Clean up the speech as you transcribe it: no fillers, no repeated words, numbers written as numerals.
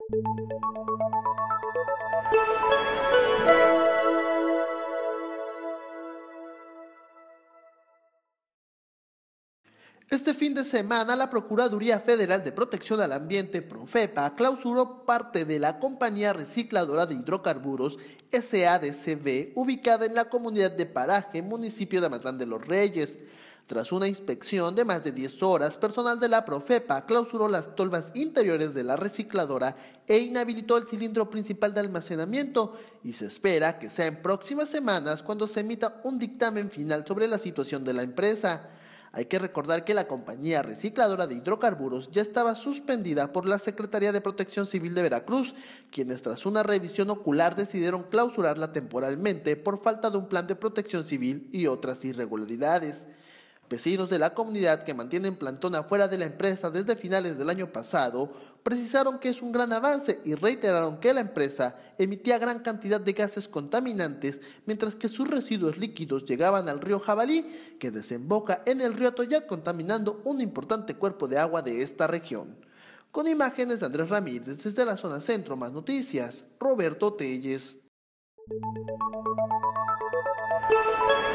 Este fin de semana, la Procuraduría Federal de Protección al Ambiente, Profepa, clausuró parte de la compañía recicladora de hidrocarburos SADCB, ubicada en la comunidad de Paraje, municipio de Amatlán de los Reyes. Tras una inspección de más de 10 horas, personal de la Profepa clausuró las tolvas interiores de la recicladora e inhabilitó el cilindro principal de almacenamiento, y se espera que sea en próximas semanas cuando se emita un dictamen final sobre la situación de la empresa. Hay que recordar que la compañía recicladora de hidrocarburos ya estaba suspendida por la Secretaría de Protección Civil de Veracruz, quienes tras una revisión ocular decidieron clausurarla temporalmente por falta de un plan de protección civil y otras irregularidades. Vecinos de la comunidad que mantienen plantón afuera de la empresa desde finales del año pasado precisaron que es un gran avance y reiteraron que la empresa emitía gran cantidad de gases contaminantes, mientras que sus residuos líquidos llegaban al río Jabalí, que desemboca en el río Atoyac, contaminando un importante cuerpo de agua de esta región. Con imágenes de Andrés Ramírez desde la zona centro, más noticias, Roberto Telles.